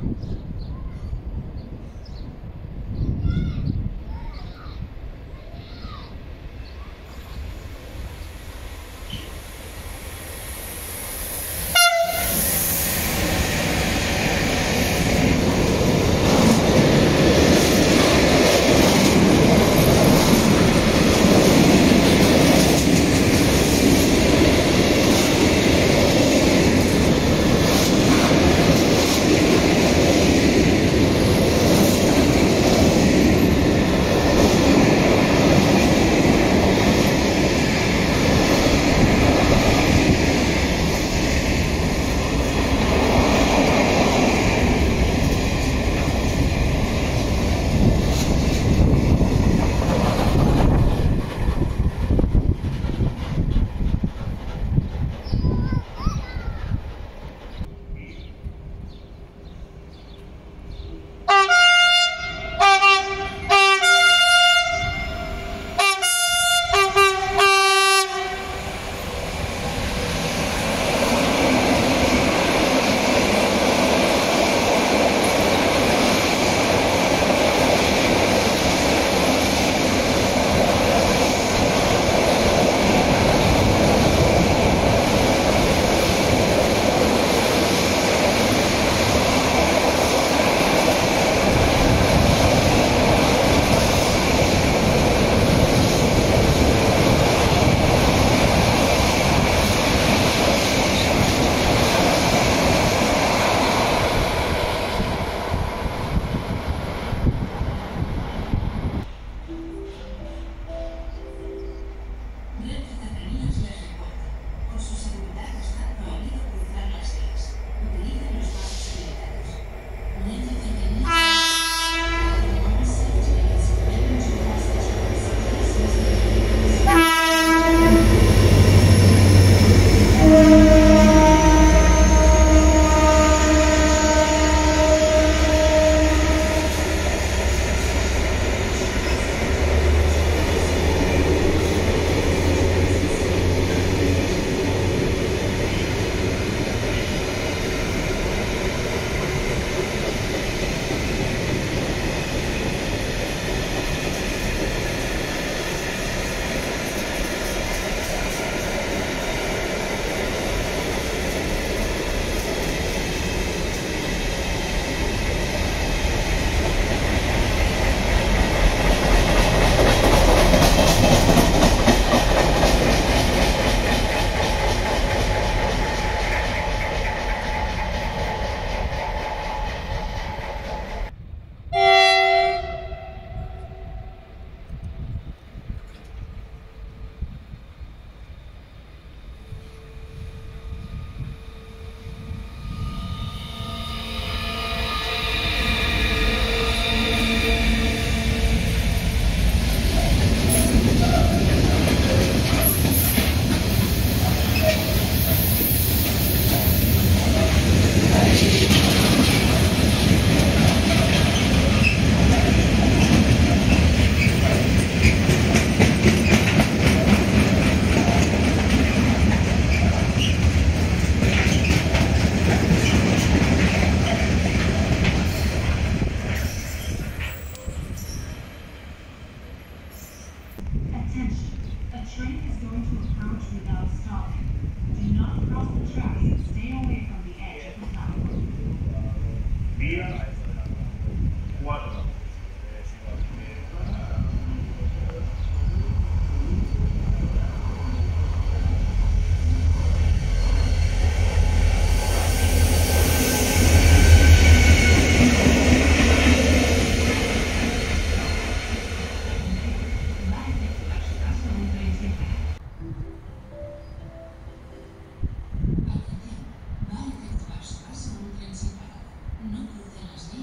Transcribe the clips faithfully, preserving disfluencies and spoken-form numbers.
No crucen las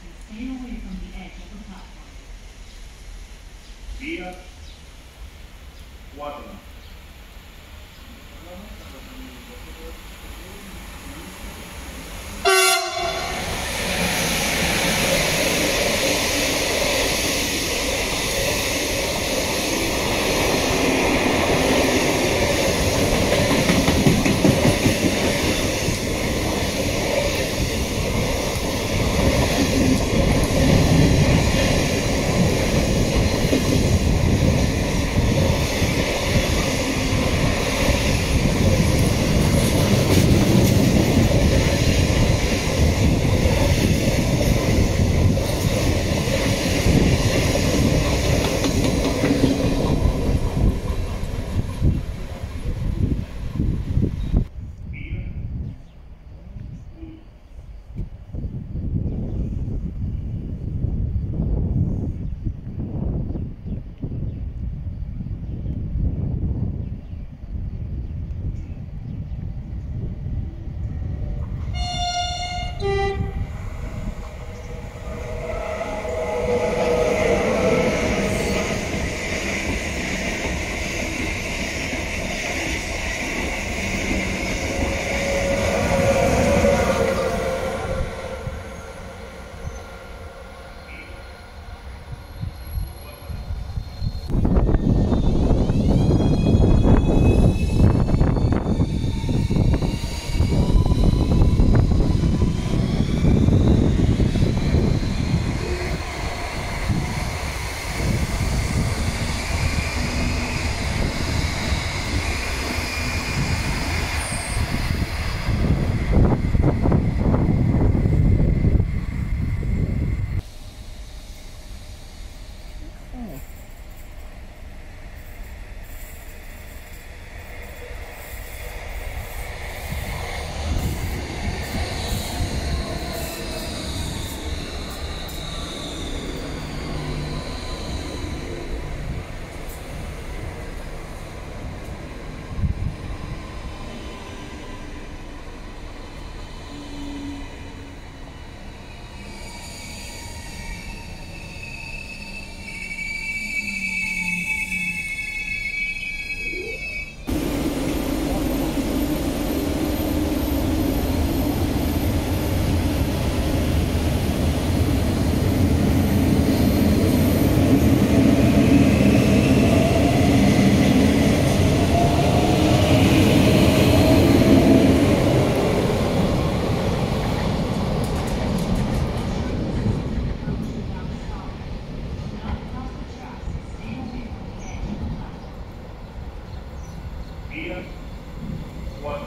and stay away from the edge of the platform. Vía cuatro. Vía cuatro.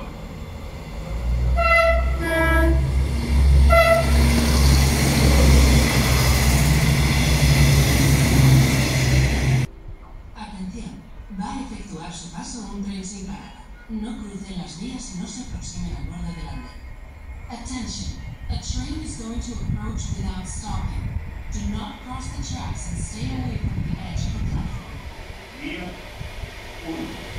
Atención, va a efectuar su paso un tren sin parada. No crucen las vías y no se aproximen al borde del andén. Attention, a train is going to approach without stopping. Do not cross the tracks and stay away from the edge of the platform. Vía uno.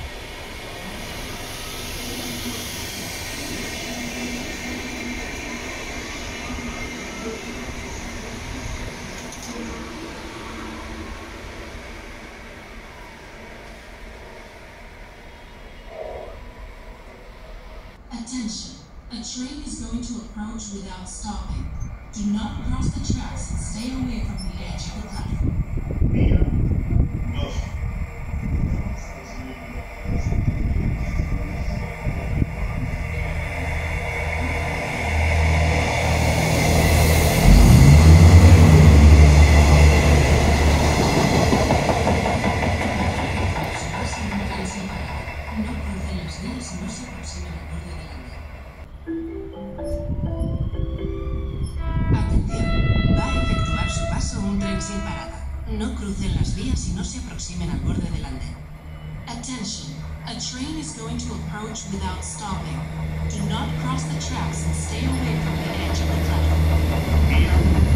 Attention, a train is going to approach without stopping. Do not cross the tracks and stay away from the edge of the platform. Vía dos. No crucen las vías y no se aproximen al borde del andén. Atención, va a efectuar su paso un tren sin parada. No crucen las vías y no se aproximen al borde del andén. Attention, a train is going to approach without stopping. Do not cross the tracks and stay away from the edge of the platform. Vía